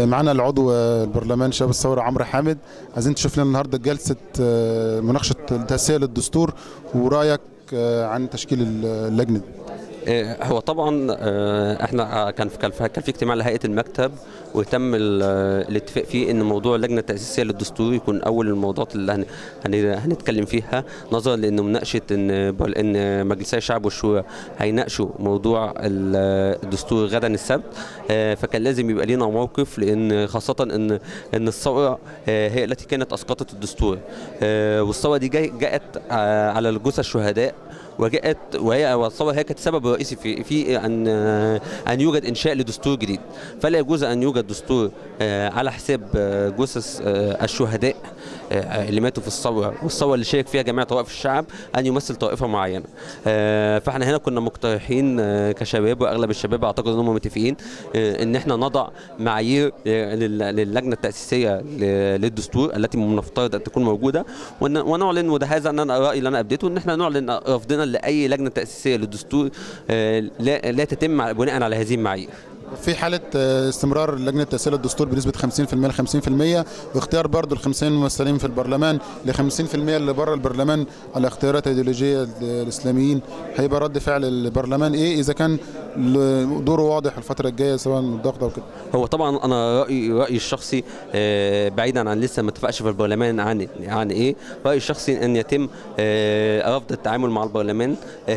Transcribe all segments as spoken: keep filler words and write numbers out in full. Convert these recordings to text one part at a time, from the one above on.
معنا العضو البرلمان شباب الثوره عمرو حامد. عايزين تشوف لنا النهارده جلسه مناقشه التأسيس للدستور ورايك عن تشكيل اللجنه. هو طبعا احنا كان في كان في اجتماع لهيئه المكتب، وتم الاتفاق فيه ان موضوع اللجنه التاسيسيه للدستور يكون اول الموضوعات اللي هنتكلم فيها، نظرا لان مناقشه ان ان مجلسي الشعب والشورى هيناقشوا موضوع الدستور غدا السبت، فكان لازم يبقى لينا موقف، لان خاصه ان ان الثوره هي التي كانت اسقطت الدستور، والثوره دي جاءت على الجثث الشهداء، وجاءت وهي والثوره هي كانت سبب رئيسي في في ان ان يوجد انشاء لدستور جديد. فلا يجوز ان يوجد دستور على حساب جثث الشهداء اللي ماتوا في الثوره، والثوره اللي شارك فيها جميع طوائف الشعب، ان يمثل طائفه معينه. فاحنا هنا كنا مقترحين كشباب، واغلب الشباب اعتقد انهم متفقين ان احنا نضع معايير للجنه التاسيسيه للدستور التي من المفترض ان تكون موجوده، ونعلن، وده هذا ان انا رايي اللي انا ابديته، ان احنا نعلن رفضنا لاي لجنه تاسيسيه للدستور لا, لا تتم بناء على هذه المعايير. في حالة استمرار لجنة تأسيس الدستور بنسبة خمسين بالمئة ل خمسين بالمئة، واختيار برضه ال خمسين ممثلين في البرلمان ل خمسين بالمئة اللي بره البرلمان على اختيارات ايديولوجية الإسلاميين، هيبقى رد فعل البرلمان إيه إذا كان دوره واضح الفترة الجاية سواء الضغط أو كده؟ هو طبعا أنا رأيي رأيي الشخصي بعيدا عن لسه ما اتفقش في البرلمان عن عن إيه، رأيي الشخصي أن يتم رفض التعامل مع البرلمان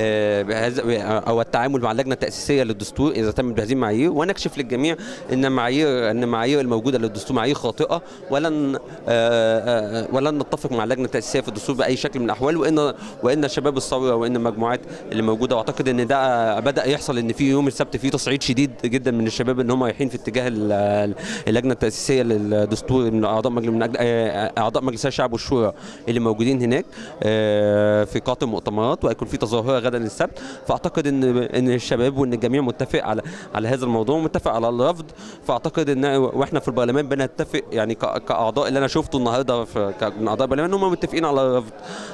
أو التعامل مع اللجنة التأسيسية للدستور إذا تم بهذه المعايير، ونكشف للجميع ان معايير ان معايير الموجوده للدستور معايير خاطئه، ولن ولن نتفق مع اللجنه التاسيسيه في الدستور باي شكل من الاحوال، وان وان شباب الثوره وان المجموعات اللي موجوده، واعتقد ان ده بدا يحصل، ان في يوم السبت في تصعيد شديد جدا من الشباب ان هم رايحين في اتجاه اللجنه التاسيسيه للدستور من اعضاء مجلس من اعضاء مجلس الشعب والشورى اللي موجودين هناك في قاعه المؤتمرات، وهيكون في تظاهره غدا السبت. فاعتقد ان ان الشباب وان الجميع متفق على على هذا الموضوع، متفق على الرفض. فاعتقد ان واحنا في البرلمان بنتفق، يعني كاعضاء اللي انا شفته النهارده من اعضاء البرلمان هم متفقين على الرفض.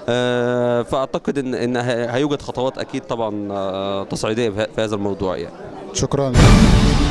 فاعتقد ان ان هيوجد خطوات اكيد طبعا تصعيديه في هذا الموضوع يعني. شكرا.